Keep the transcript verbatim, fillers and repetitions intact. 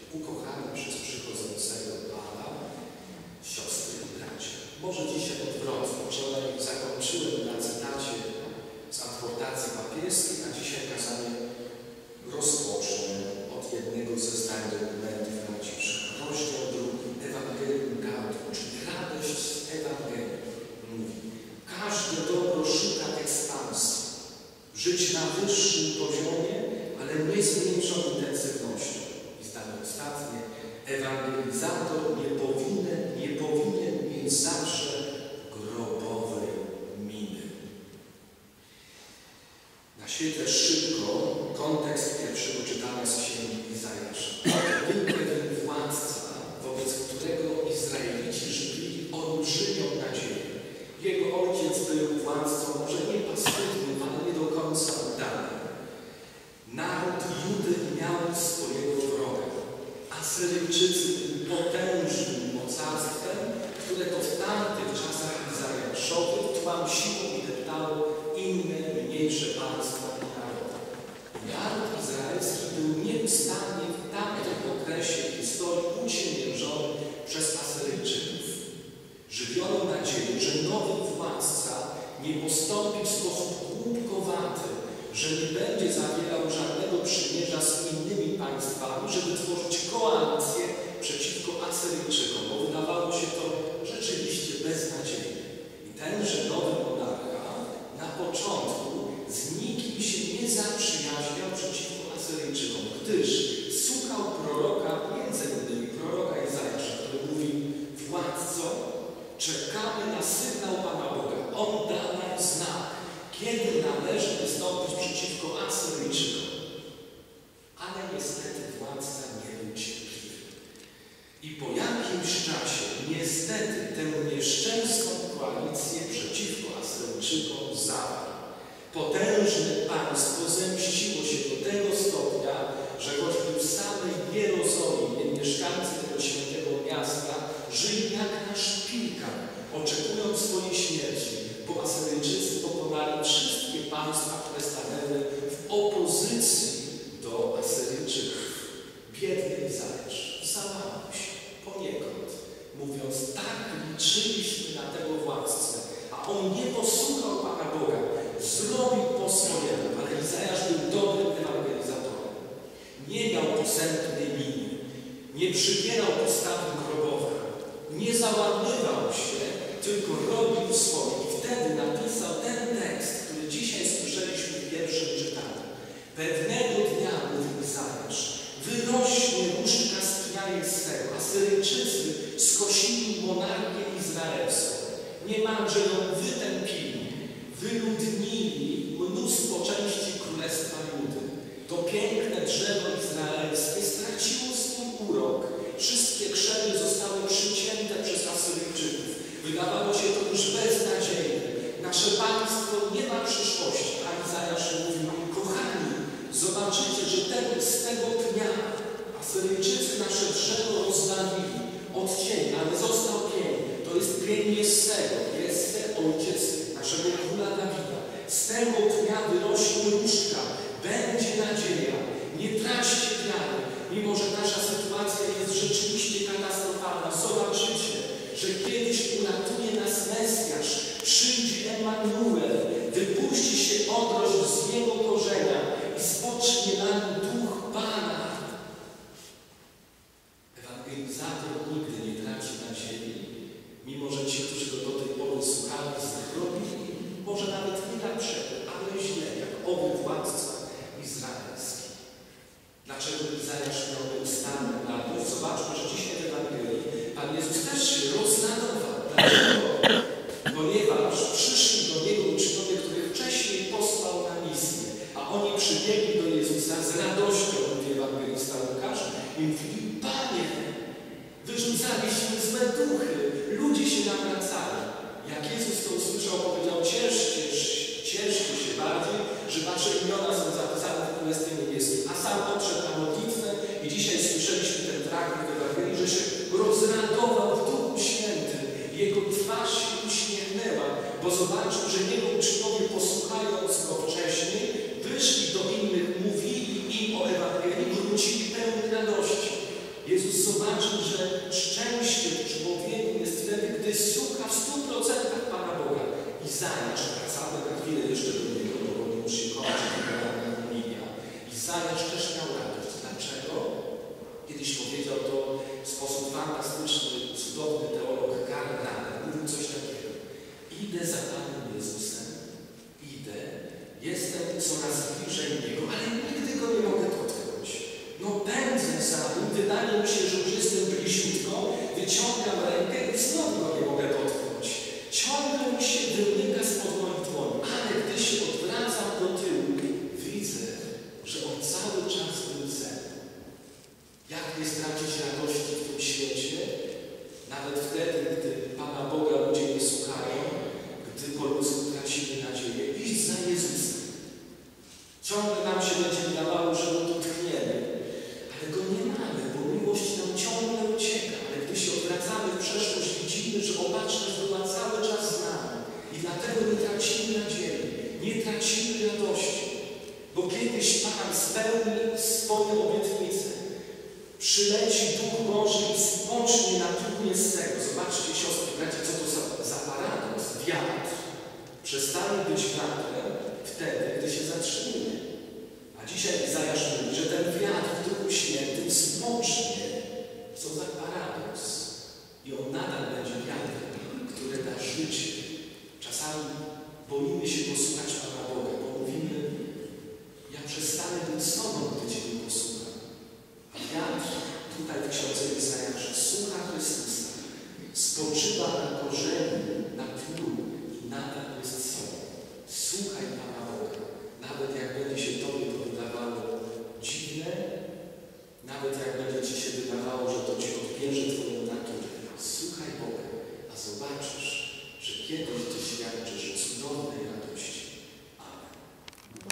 Ukochani przez przychodzącego Pana, siostry i bracia. Może dzisiaj odwrotnie. Wczoraj zakończyłem na cytacie z adhortacji papieskiej, a dzisiaj kazanie rozpocznę od jednego ze zdań dokumentów Franciszka. Rozdział drugi, Ewangelium Gaudium, czyli radość z Ewangelii. Mówi, każde dobro szuka ekspansji, żyć na wyższym poziomie, ale nie zmniejszoną intensywnością. I zdanie ostatnie, ewangelizator nie powinien, nie powinien mieć zawsze grobowej miny. Naświetlę szybko kontekst pierwszego czytania z księgi Izajasza. Był pewien władca, wobec którego Izraelici żyli olbrzymią nadzieję. Jego ojciec był władcą, może nie pasywnym, ale nie do końca udany. Naród Judy miał swojego wroga. Asyryjczycy byli potężnym mocarstwem, które to w tamtych czasach izajaszowych tłamsiło i deptało inne, mniejsze państwa i narody. Naród izraelski był nieustannie w tamtym okresie historii uciemiężony przez Asyryjczyków. Żywiono nadzieję, że nowy władca nie postąpi w sposób głupkowaty, że nie będzie zawierał żadnego przymierza z innymi państwami, żeby tworzyć koalicję przeciwko Asyryjczykom, bo wydawało się to rzeczywiście beznadziejne. I tenże nowy monarcha na początku z nikim się nie zaprzyjaźniał przeciwko Asyryjczykom, gdyż słuchał proroka, między innymi proroka Izajasza, który mówi: władco, czekamy na sygnał Pana Boga. On da nam znak, kiedy należy wystąpić przeciwko Asyryjczykom. Ale niestety władca nie był cierpliwy. I po jakimś czasie niestety tę nieszczęsną koalicję przeciwko Asyryjczykom zawarł. Potężne państwo zemściło się do tego stopnia, że choćby w samej Jerozolimie mieszkańcy tego świętego miasta żyli jak na szpilkach, oczekując swojej śmierci, bo Asyryjczycy pokonali wszystkie państwa, które stanęły w opozycji do Asyryjczyków. Biedny Izajasz załamał się poniekąd, mówiąc: tak liczyliśmy na tego władcę, a on nie posłuchał Pana Boga, zrobił po swojemu, ale Izajasz był dobrym ewangelizatorem. Nie miał posępnej miny, nie przybierał postawy grobowe, nie załamywał się, tylko robił swoje. I wtedy napisał ten tekst, który dzisiaj słyszeliśmy w pierwszym czytaniu. Pewnego dnia, mówi Izajasz, wyrośnie różdżka z pnia swego. Asyryjczycy skosili monarchię izraelską. Niemalże ją wytępili, wyludnili mnóstwo części Królestwa Judy. To piękne drzewo izraelskie straciło swój urok. Wszystkie krzewy zostały przycięte przez Asyryjczyków. Wydawało się to już beznadziejne. Nasze państwo nie ma przyszłości. A Izajasz mówi: kochani, zobaczycie, że tego, z tego pnia Asyryjczycy nasze drzewo rozdawili, odcięli, ale został pień. To jest pień Jessego. Jesse, ojciec naszego króla Dawida. Z tego pnia wyrośnie różdżka. Będzie nadzieja. Nie traćcie wiary. Mimo że nasza sytuacja jest rzeczywiście katastrofalna, zobaczycie, że kiedyś uratuje nas Mesjasz, przyjdzie Emanuel, wypuści się odrość z jego korzenia i spocznie na nim duch Pana. Ewangelizator nigdy nie traci nadziei, mimo że ci, którzy go do tej pory słuchali, zrobili, może nawet nie na przykład, ale źle, jak oby władca izraelski. Dlaczego Izajasz miał nieustanną radość? Zobaczmy, że dzisiaj w Ewangelii Pan Jezus też się rozradował. Dlaczego? Ponieważ przyszli do Niego uczniowie, których wcześniej posłał na misję, a oni przybiegli do Jezusa z radością, mówi ewangelista Łukasz, i mówili: Panie, wyrzucaliśmy złe duchy, ludzie się nawracali. Jak Jezus to usłyszał, powiedział: cieszcie, cieszcie się bardziej, że wasze imiona są zapisane w Królestwie Niebieskim. A sam odszedł na modlitwę i dzisiaj słyszeliśmy ten fragment w Ewangelii, że się rozradował w Duchu Świętym. Jego twarz się uśmiechnęła, bo zobaczył, że jego uczniowie, posłuchając go wcześniej, wyszli do innych, mówili im o Ewangelii, wrócili pełni radości. Jezus zobaczył, że szczęście w człowieku jest wtedy, gdy słucha w stu procentach Pana Boga. Izajasz, wracamy na chwilę jeszcze do niego, bo już się kończy generalna homilia. Izajasz też miał radość. Dlaczego? Kiedyś powiedział to w sposób fantastyczny, cudowny teolog Karl Rahner. Mówił coś takiego. Idę za Panem Jezusem, idę, jestem coraz bliżej Niego, ale nigdy Go nie mogę dotknąć. No pędzę za Nim, wydaje mi się, że już jestem bliziutko, wyciągam rękę i znowu Go nie mogę dotknąć. Ciągle mi się wymyka spod moich dłoni, ale gdy się odwracam do tyłu, widzę, że On cały czas był ze mną. Jak nie stracić radości w tym świecie? Nawet wtedy, gdy Pana Boga ludzie nie słuchają, gdy po ludzku tracimy nadzieję. Idź za Jezusem. Ciągle nam się będzie wydawało, że Go tu tchniemy, ale Go nie mamy, bo miłość nam ciągle ucieka. Ale gdy się odwracamy w przeszłość, widzimy, że Opatrzność była cały czas z nami. I dlatego nie tracimy nadziei, nie tracimy radości. Bo kiedyś Pan spełni swoje obietnice. Przyleci Duch Boży i spocznie natychnie z tego. Zobaczcie, siostry, bracia, co to za, za paradoks. Wiatr przestaje być wiatrem wtedy, gdy się zatrzymuje. A dzisiaj Izajasz mówi, że ten wiatr w Duchu Świętym spocznie. Co za paradoks. I on nadal będzie wiatrem, który da życie. Czasami boimy się posłuchać Pana Boga, bo mówimy, ja przestanę być sobą, gdy Cię nie posłucham. A wiatr tutaj w ksiądze Izajasza słucha Chrystusa, spoczywa na korzeniu, na tlu i nadal jest sobą. Słuchaj Pana Boga, nawet jak będzie się Tobie to wydawało dziwne, nawet jak będzie Ci się wydawało, że to Ci odbierze Twoją naturę. Słuchaj Boga, a zobaczysz, że kiedyś Ty świadczysz